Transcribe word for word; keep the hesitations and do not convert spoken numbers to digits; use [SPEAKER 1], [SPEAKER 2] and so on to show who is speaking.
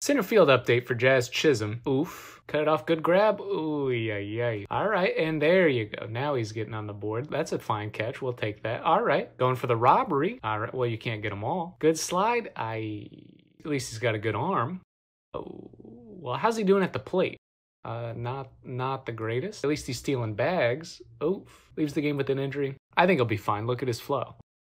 [SPEAKER 1] Center field update for Jazz Chisholm. Oof. Cut it off, good grab. Ooh, yeah, yeah. All right, and there you go. Now he's getting on the board. That's a fine catch. We'll take that. All right, going for the robbery. All right, well, you can't get them all. Good slide. I. At least he's got a good arm. Oh, well, how's he doing at the plate? Uh, not not the greatest. At least he's stealing bags. Oof. Leaves the game with an injury. I think he'll be fine. Look at his flow.